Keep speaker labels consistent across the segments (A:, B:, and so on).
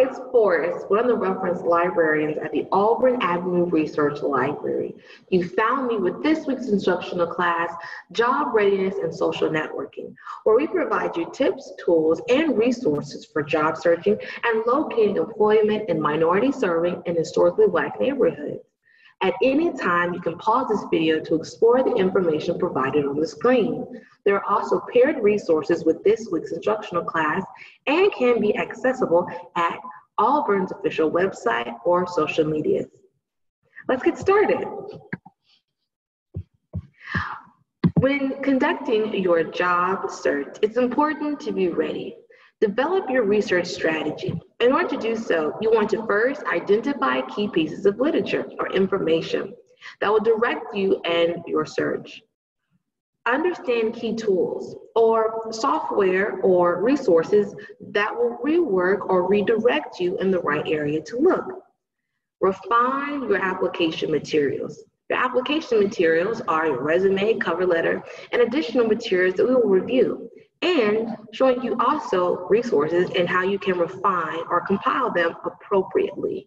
A: Lance Forrest, one of the reference librarians at the Auburn Avenue Research Library. You found me with this week's instructional class, Job Readiness and Social Networking, where we provide you tips, tools, and resources for job searching and locating employment in minority-serving and historically Black neighborhoods. At any time, you can pause this video to explore the information provided on the screen. There are also paired resources with this week's instructional class and can be accessible at Auburn's official website or social media. Let's get started. When conducting your job search, it's important to be ready. Develop your research strategy. In order to do so, you want to first identify key pieces of literature or information that will direct you in your search. Understand key tools or software or resources that will rework or redirect you in the right area to look. Refine your application materials. Your application materials are your resume, cover letter, and additional materials that we will review, and showing you also resources and how you can refine or compile them appropriately.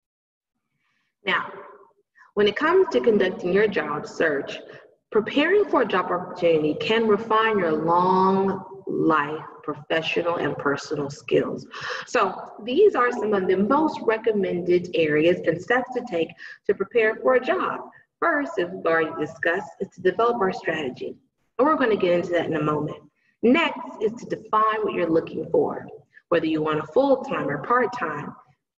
A: Now, when it comes to conducting your job search, preparing for a job opportunity can refine your long life professional and personal skills. So these are some of the most recommended areas and steps to take to prepare for a job. First, as we've already discussed, is to develop our strategy. And we're going to get into that in a moment. Next is to define what you're looking for, whether you want a full-time or part-time,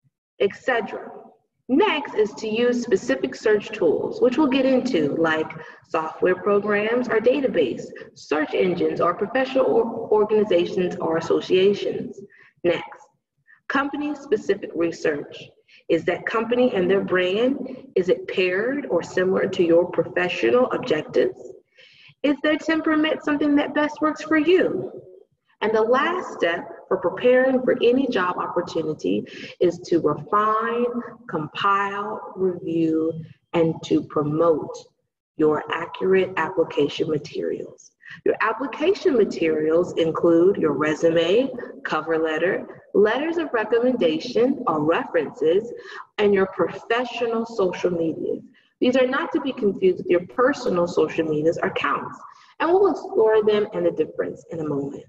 A: etc. Next is to use specific search tools, which we'll get into, like software programs or database, search engines, or professional organizations or associations. Next, company-specific research. Is that company and their brand, is it paired or similar to your professional objectives? Is their temperament something that best works for you? And the last step for preparing for any job opportunity is to refine, compile, review, and to promote your accurate application materials. Your application materials include your resume, cover letter, letters of recommendation or references, and your professional social medias. These are not to be confused with your personal social medias or accounts, and we'll explore them and the difference in a moment.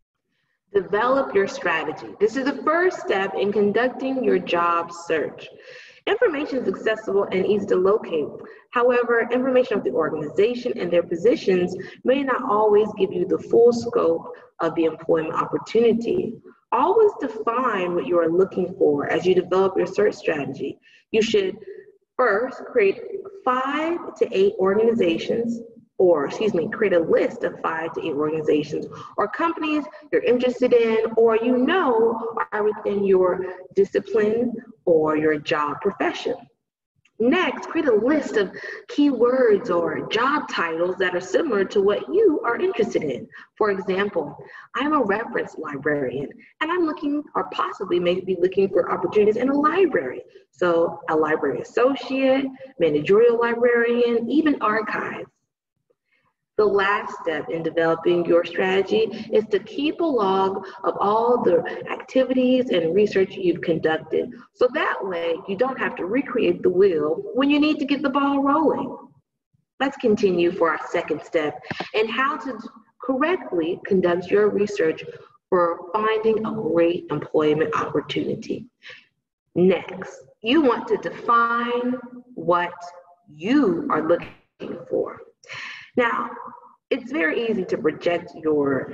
A: Develop your strategy. This is the first step in conducting your job search. Information is accessible and easy to locate. However, information of the organization and their positions may not always give you the full scope of the employment opportunity. Always define what you are looking for as you develop your search strategy. You should first create 5 to 8 organizations, create a list of 5 to 8 organizations or companies you're interested in or you know are within your discipline or your job profession. Next, create a list of keywords or job titles that are similar to what you are interested in. For example, I'm a reference librarian and I'm looking or possibly maybe looking for opportunities in a library. So a library associate, managerial librarian, even archives. The last step in developing your strategy is to keep a log of all the activities and research you've conducted. So that way you don't have to recreate the wheel when you need to get the ball rolling. Let's continue for our second step in how to correctly conduct your research for finding a great employment opportunity. Next, you want to define what you are looking for. Now, it's very easy to project your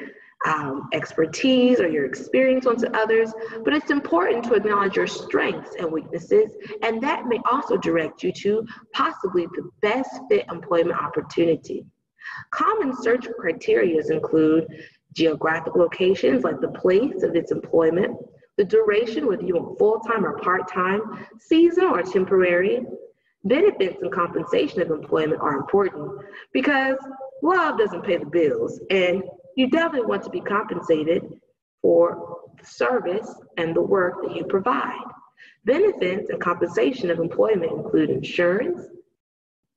A: expertise or your experience onto others, but it's important to acknowledge your strengths and weaknesses, and that may also direct you to possibly the best fit employment opportunity. Common search criteria include geographic locations, like the place of its employment, the duration, whether you want full-time or part-time, seasonal or temporary. Benefits and compensation of employment are important because love doesn't pay the bills, and you definitely want to be compensated for the service and the work that you provide. Benefits and compensation of employment include insurance,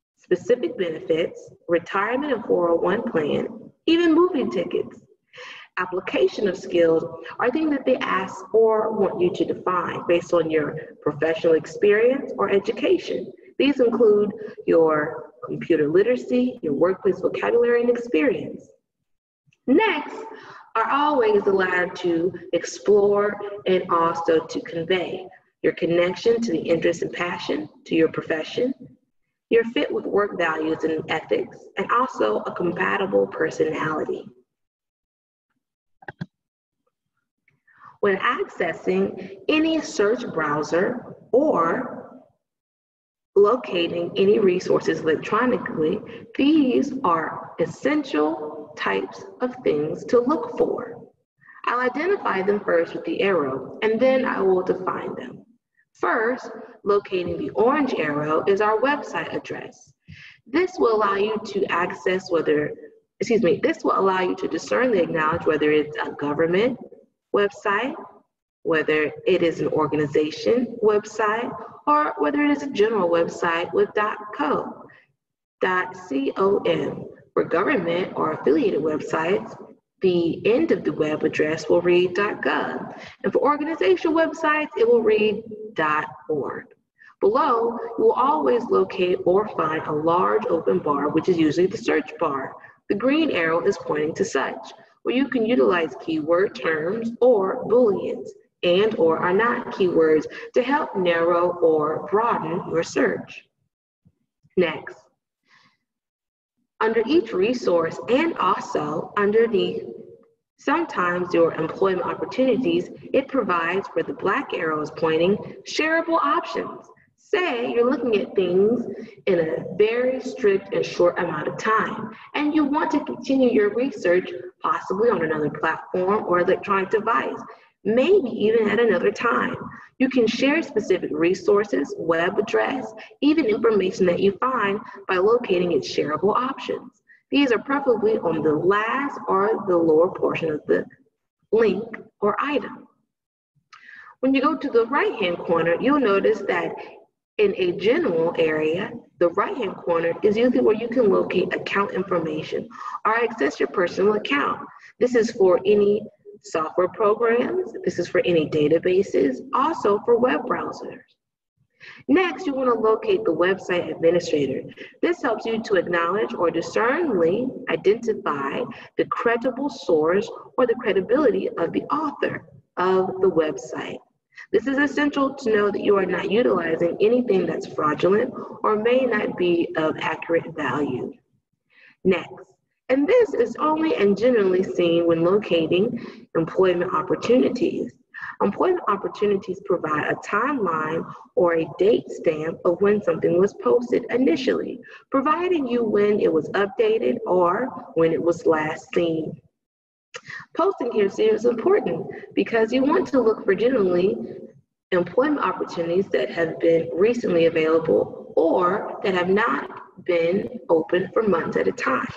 A: specific benefits, retirement and 401 plan, even movie tickets. Application of skills are things that they ask or want you to define based on your professional experience or education. These include your computer literacy, your workplace vocabulary and experience. Next are always allowed to explore and also to convey your connection to the interest and passion to your profession, your fit with work values and ethics, and also a compatible personality. When accessing any search browser or locating any resources electronically, these are essential types of things to look for. I'll identify them first with the arrow, and then I will define them. First, locating the orange arrow is our website address. This will allow you to access this will allow you to discernly acknowledge whether it's a government website, whether it is an organization website, or whether it is a general website with .co, .com. For government or affiliated websites, the end of the web address will read .gov. And for organizational websites, it will read .org. Below, you will always locate or find a large open bar, which is usually the search bar. The green arrow is pointing to such, where you can utilize keyword terms or Booleans and or are not keywords to help narrow or broaden your search. Next, under each resource and also underneath sometimes your employment opportunities, it provides where the black arrow is pointing shareable options. Say you're looking at things in a very strict and short amount of time, and you want to continue your research possibly on another platform or electronic device, maybe even at another time. You can share specific resources, web address, even information that you find by locating its shareable options. These are preferably on the last or the lower portion of the link or item. When you go to the right-hand corner, you'll notice that in a general area, the right-hand corner is usually where you can locate account information or access your personal account. This is for any software programs, this is for any databases, also for web browsers. Next, you want to locate the website administrator. This helps you to acknowledge or discerningly identify the credible source or the credibility of the author of the website. This is essential to know that you are not utilizing anything that's fraudulent or may not be of accurate value. Next, and this is only and generally seen when locating employment opportunities. Employment opportunities provide a timeline or a date stamp of when something was posted initially, providing you when it was updated or when it was last seen. Posting here is important because you want to look for generally employment opportunities that have been recently available or that have not been open for months at a time.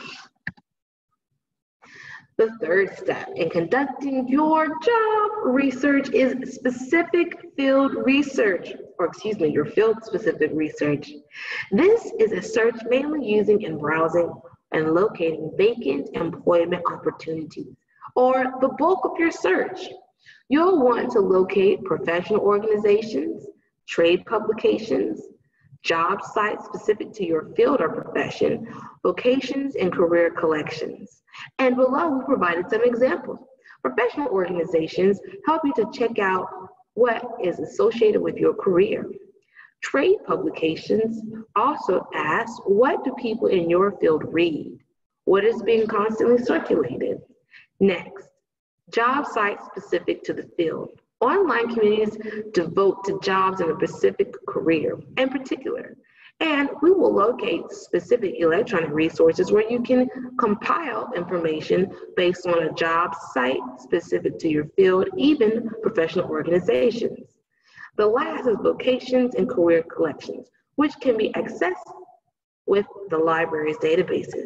A: The third step in conducting your job research is specific field research, your field-specific research. This is a search mainly using and browsing and locating vacant employment opportunities, or the bulk of your search. You'll want to locate professional organizations, trade publications, job sites specific to your field or profession, vocations, and career collections. And below, we provided some examples. Professional organizations help you to check out what is associated with your career. Trade publications also ask, what do people in your field read? What is being constantly circulated? Next, job sites specific to the field. Online communities devote to jobs in a specific career in particular, and we will locate specific electronic resources where you can compile information based on a job site specific to your field, even professional organizations. The last is vocations and career collections, which can be accessed with the library's databases.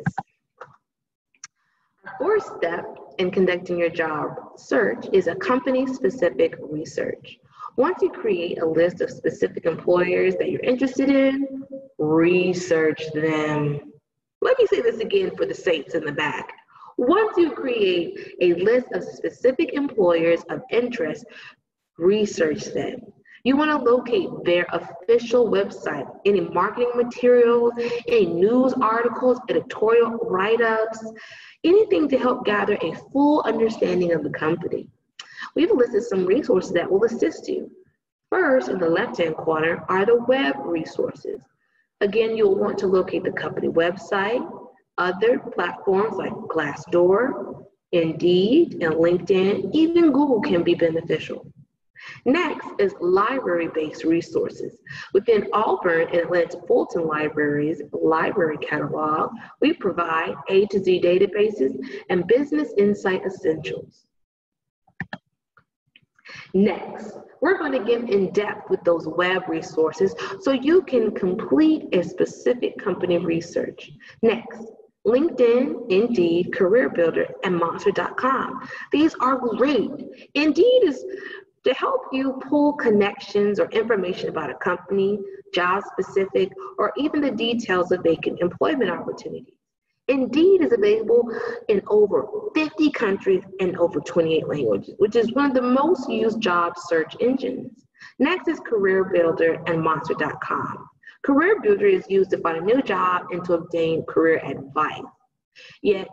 A: Our fourth step in conducting your job search is a company-specific research. Once you create a list of specific employers that you're interested in, research them. Let me say this again for the saints in the back. Once you create a list of specific employers of interest, research them. You want to locate their official website, any marketing materials, any news articles, editorial write-ups, anything to help gather a full understanding of the company. We've listed some resources that will assist you. First, in the left-hand corner are the web resources. Again, you'll want to locate the company website, other platforms like Glassdoor, Indeed, and LinkedIn, even Google can be beneficial. Next is library-based resources. Within Auburn and Atlanta Fulton Libraries library catalog, we provide A to Z databases and business insight essentials. Next, we're going to get in depth with those web resources so you can complete a specific company research. Next, LinkedIn, Indeed, CareerBuilder, and Monster.com. These are great. Indeed is to help you pull connections or information about a company, job specific, or even the details of vacant employment opportunities. Indeed is available in over 50 countries and over 28 languages, which is one of the most used job search engines. Next is CareerBuilder and Monster.com. CareerBuilder is used to find a new job and to obtain career advice. Yet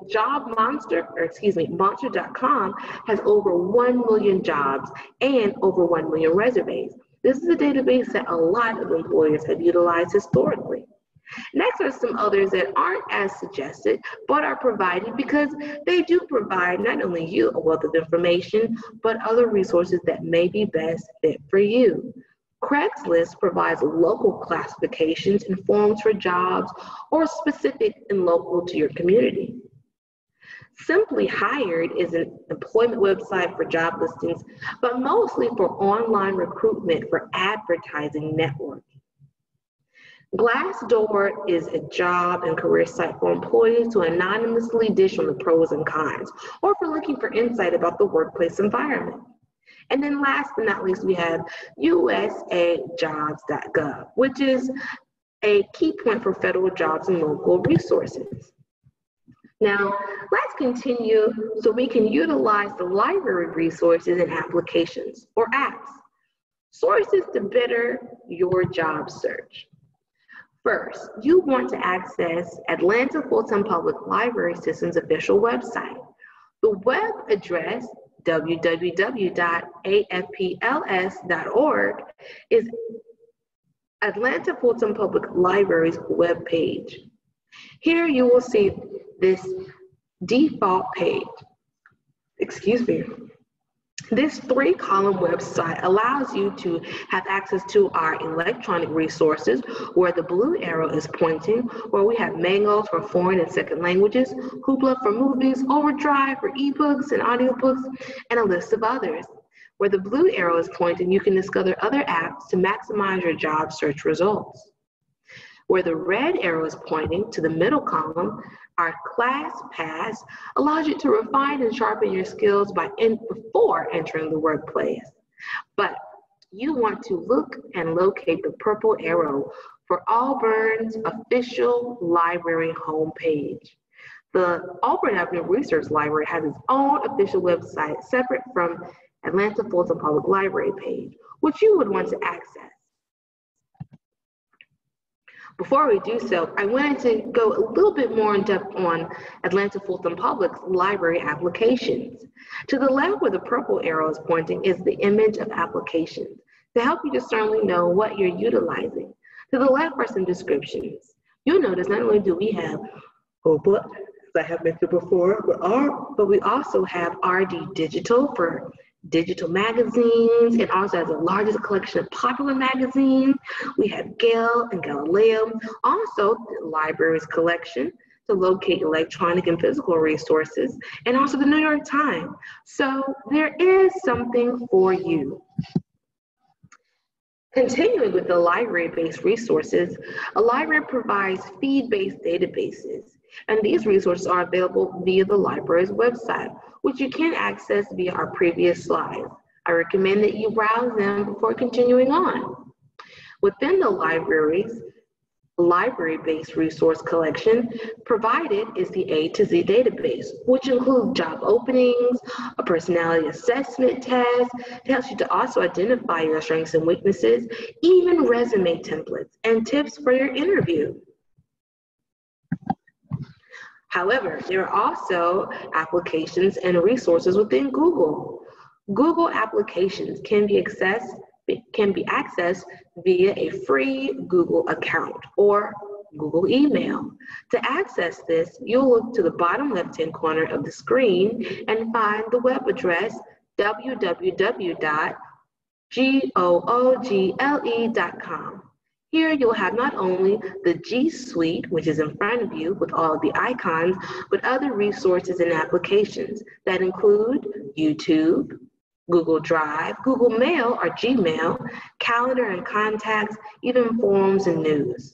A: Monster.com has over 1 million jobs and over 1 million resumes. This is a database that a lot of employers have utilized historically. Next are some others that aren't as suggested, but are provided because they do provide not only you a wealth of information, but other resources that may be best fit for you. Craigslist provides local classifications and forms for jobs or specific and local to your community. Simply Hired is an employment website for job listings, but mostly for online recruitment for advertising networking. Glassdoor is a job and career site for employees to anonymously dish on the pros and cons, or for looking for insight about the workplace environment. And then last but not least, we have usajobs.gov, which is a key point for federal jobs and local resources. Now, let's continue so we can utilize the library resources and applications, or apps. Sources to better your job search. First, you want to access Atlanta Fulton Public Library System's official website. The web address, www.afpls.org, is Atlanta Fulton Public Library's web page. Here you will see this default page. This 3-column website allows you to have access to our electronic resources where the blue arrow is pointing, where we have Mangos for foreign and second languages, Hoopla for movies, Overdrive for ebooks and audiobooks, and a list of others. Where the blue arrow is pointing, you can discover other apps to maximize your job search results. Where the red arrow is pointing to the middle column, our ClassPass allows you to refine and sharpen your skills before entering the workplace. But you want to look and locate the purple arrow for Auburn's official library homepage. The Auburn Avenue Research Library has its own official website separate from Atlanta Fulton Public Library page, which you would want to access. Before we do so, I wanted to go a little bit more in depth on Atlanta Fulton Public's library applications. To the left where the purple arrow is pointing is the image of applications to help you discerningly know what you're utilizing. To the left are some descriptions. You'll notice not only do we have Hoopla, as I have mentioned before, but we also have RD Digital for digital magazines. It also has the largest collection of popular magazines. We have Gale and Galileo. Also, the library's collection to locate electronic and physical resources, and also the New York Times. So there is something for you. Continuing with the library-based resources, a library provides feed-based databases, and these resources are available via the library's website, which you can access via our previous slides. I recommend that you browse them before continuing on. Within the libraries, Library-based resource collection provided is the A to Z database, which includes job openings, a personality assessment test. It helps you to also identify your strengths and weaknesses, even resume templates and tips for your interview. However, there are also applications and resources within Google. Google applications can be accessed via a free Google account or Google email. To access this, you'll look to the bottom left-hand corner of the screen and find the web address www.google.com. Here you'll have not only the G Suite, which is in front of you with all of the icons, but other resources and applications that include YouTube, Google Drive, Google Mail or Gmail, calendar and contacts, even forums and news.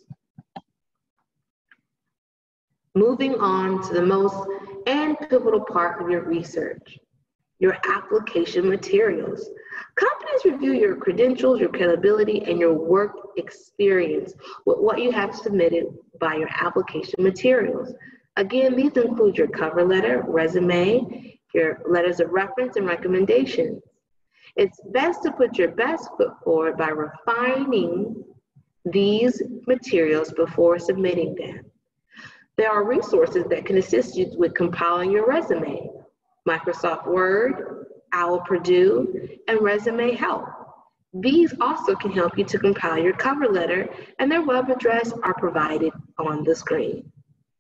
A: Moving on to the most and pivotal part of your research, your application materials. Companies review your credentials, your credibility, and your work experience with what you have submitted by your application materials. Again, these include your cover letter, resume, your letters of reference, and recommendations. It's best to put your best foot forward by refining these materials before submitting them. There are resources that can assist you with compiling your resume. Microsoft Word, OWL Purdue, and Resume Help. These also can help you to compile your cover letter, and their web address are provided on the screen.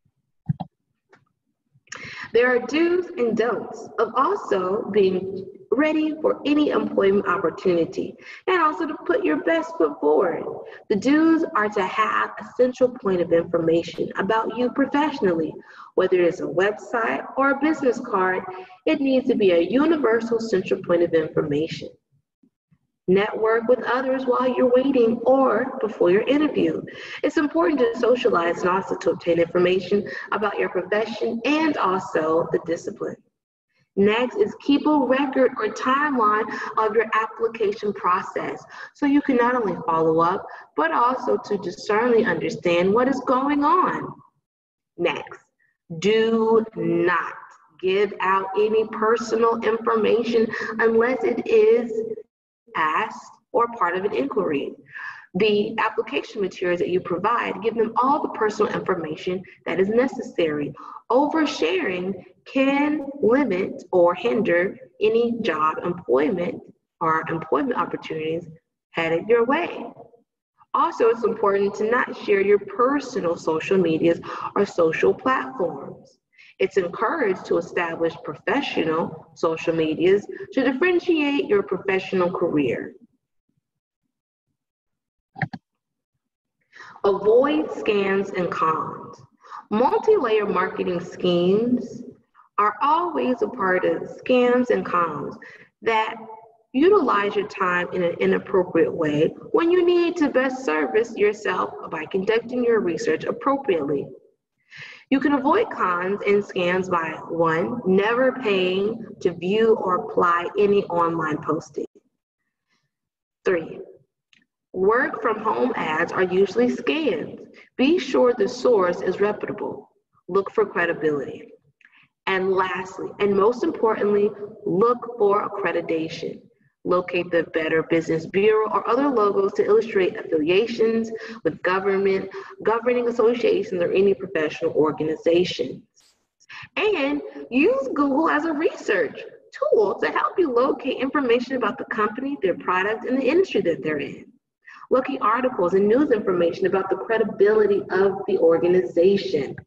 A: There are do's and don'ts of also being ready for any employment opportunity and also to put your best foot forward. The do's are to have a central point of information about you professionally. Whether it's a website or a business card, it needs to be a universal central point of information. Network with others while you're waiting or before your interview. It's important to socialize and also to obtain information about your profession and also the discipline. Next is keep a record or timeline of your application process so you can not only follow up, but also to discernibly understand what is going on. Next, do not give out any personal information unless it is asked or part of an inquiry. The application materials that you provide, give them all the personal information that is necessary. Oversharing can limit or hinder any job employment or employment opportunities headed your way. Also, it's important to not share your personal social medias or social platforms. It's encouraged to establish professional social medias to differentiate your professional career. Avoid scams and cons. Multi-layer marketing schemes are always a part of scams and cons that utilize your time in an inappropriate way when you need to best service yourself by conducting your research appropriately. You can avoid cons and scams by 1, never paying to view or apply any online posting. 3, work from home ads are usually scams. Be sure the source is reputable. Look for credibility. And lastly, and most importantly, look for accreditation. Locate the Better Business Bureau or other logos to illustrate affiliations with government, governing associations, or any professional organizations. And use Google as a research tool to help you locate information about the company, their product, and the industry that they're in. Looking articles and news information about the credibility of the organization.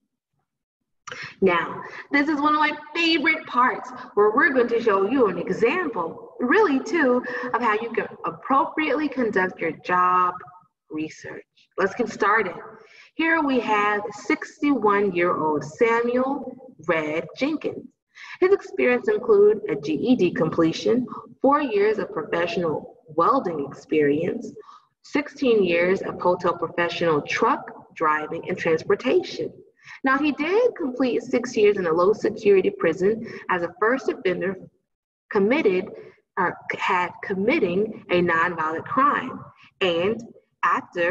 A: Now, this is one of my favorite parts where we're going to show you an example, really too, of how you can appropriately conduct your job research. Let's get started. Here we have 61-year-old Samuel Red Jenkins. His experience includes a GED completion, 4 years of professional welding experience, 16 years of hotel professional truck driving and transportation. Now, he did complete 6 years in a low security prison as a first offender committing a nonviolent crime. And after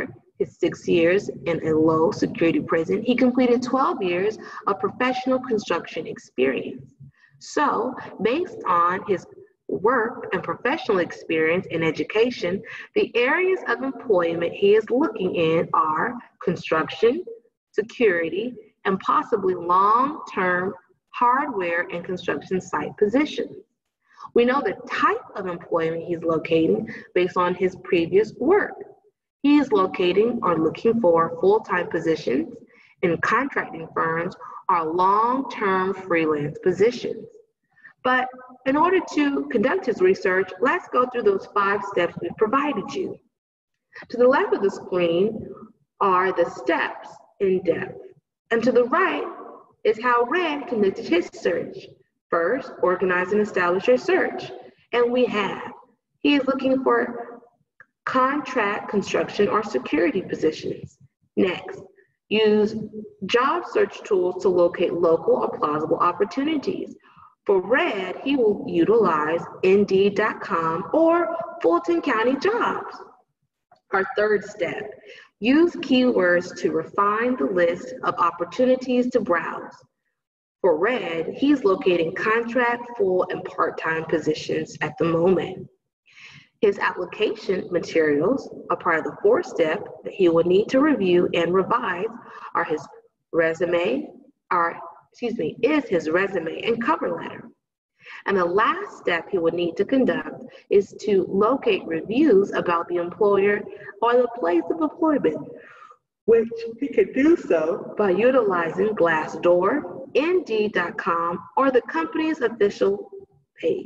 A: his 6 years in a low security prison, he completed 12 years of professional construction experience. So, based on his work and professional experience in education, the areas of employment he is looking in are construction, security, and possibly long-term hardware and construction site positions. We know the type of employment he's locating based on his previous work. He is locating or looking for full-time positions in contracting firms or long-term freelance positions. But in order to conduct his research, let's go through those 5 steps we've provided you. To the left of the screen are the steps in depth, and to the right is how Red conducted his search. First, organize and establish your search, and we have. He is looking for contract, construction, or security positions. Next, use job search tools to locate local or plausible opportunities. For Red, he will utilize Indeed.com or Fulton County Jobs. Our third step, use keywords to refine the list of opportunities to browse. For Red, he's locating contract, full, and part-time positions at the moment. His application materials, a part of the 4th step that he will need to review and revise, are his resume, is his resume and cover letter. And the last step he would need to conduct is to locate reviews about the employer or the place of employment, which he can do so by utilizing Glassdoor, Indeed.com, or the company's official page.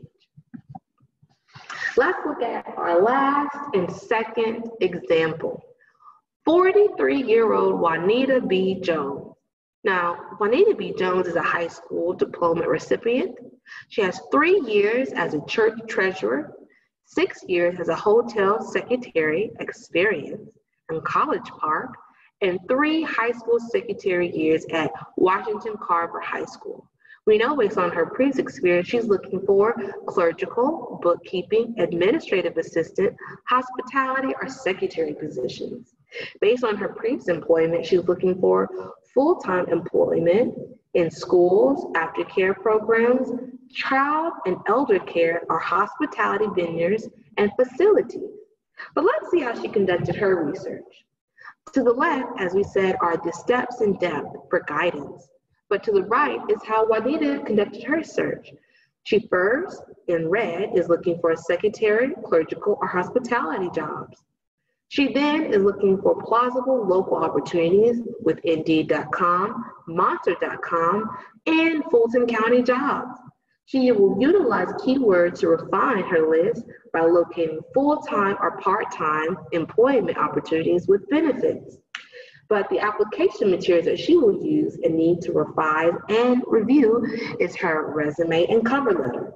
A: Let's look at our last and second example. 43-year-old Juanita B. Jones. Now, Juanita B. Jones is a high school diploma recipient. She has 3 years as a church treasurer, 6 years as a hotel secretary experience in College Park, and 3 high school secretary years at Washington Carver High School. We know based on her previous experience, she's looking for clerical, bookkeeping, administrative assistant, hospitality, or secretary positions. Based on her previous employment, she's looking for full-time employment in schools, aftercare programs, child and elder care, or hospitality venues and facilities. But let's see how she conducted her research. To the left, as we said, are the steps in depth for guidance. But to the right is how Juanita conducted her search. She first, in red, is looking for a secretary, clerical, or hospitality jobs. She then is looking for plausible local opportunities with Indeed.com, Monster.com, and Fulton County Jobs. She will utilize keywords to refine her list by locating full-time or part-time employment opportunities with benefits. But the application materials that she will use and need to revise and review is her resume and cover letter.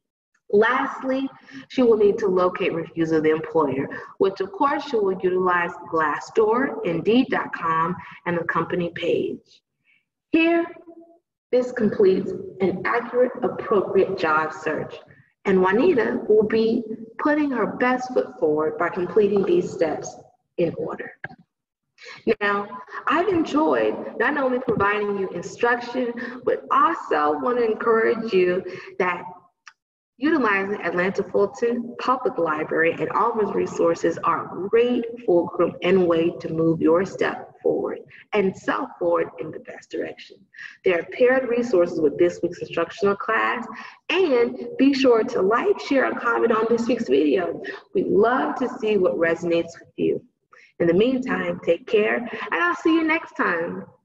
A: Lastly, she will need to locate reviews of the employer, which of course she will utilize Glassdoor, Indeed.com, and the company page. Here, this completes an accurate, appropriate job search, and Juanita will be putting her best foot forward by completing these steps in order. Now, I've enjoyed not only providing you instruction, but also want to encourage you that utilizing Atlanta Fulton Public Library and all of its resources are a great fulcrum and way to move your step forward and self forward in the best direction. There are paired resources with this week's instructional class, and be sure to like, share, and comment on this week's video. We'd love to see what resonates with you. In the meantime, take care, and I'll see you next time.